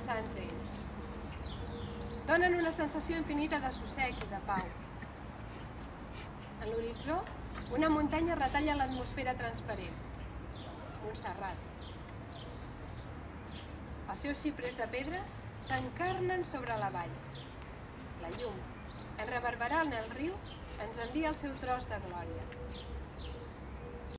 descansar entre ells. Donen una sensació infinita de sossec i de pau. En l'horitzó, una muntanya retalla l'atmosfera transparent. Montserrat. Els seus ciprers de pedra s'encarnen sobre la vall. La llum, en reverberar en el riu, ens envia el seu tros de glòria.